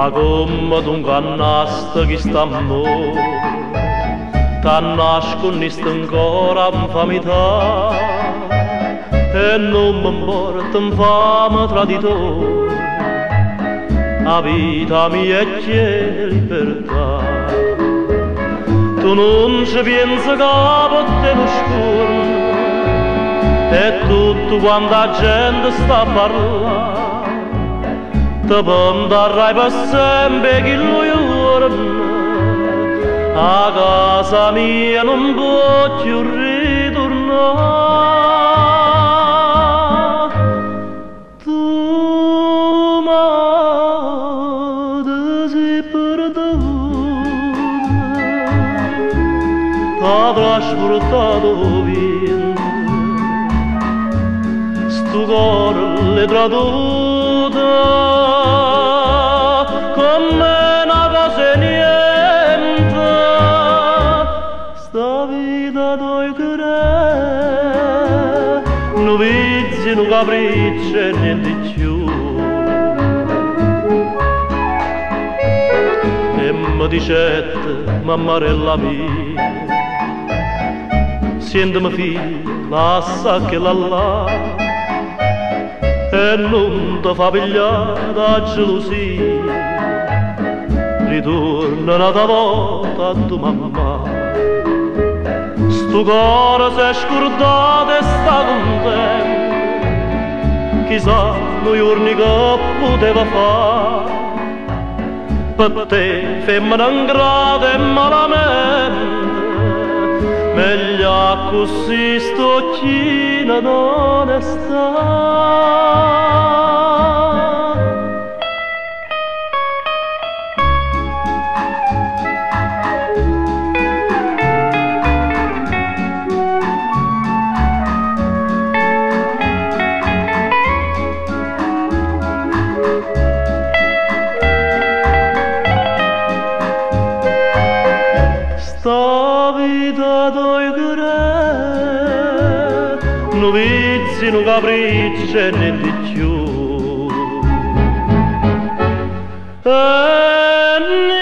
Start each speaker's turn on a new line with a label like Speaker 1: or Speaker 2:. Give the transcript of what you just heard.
Speaker 1: ma come dunque annasta chi sta amore, t'annascondiste ancora infamità, e non mi porta infame traditore, la vita mia è chiede libertà. Tu non ci pensi che te lo scorno, e tutto quando la gente sta a parlare, ti penderai per sempre che lo giorno, a casa mia non può più ritornare. Tu m'hai si perdona, t'ha trasportato via, sto cuore le traduta come una cosa e niente, sta vita doi cre, non vizi, non capricci e niente più. E mi dicette, mammarella mia, sentimi figlio, lascia che la là, e non ti fa pigliare da gelosia, ritorna un'altra volta a tua mamma. Sto cuore si è scordato e sta contento, chissà noi giorni che poteva fare, per te femmina ingrata e malamente, meglio così stocchina d'onestà. Sta vita doi cre, non vizi, non capricci e niente più.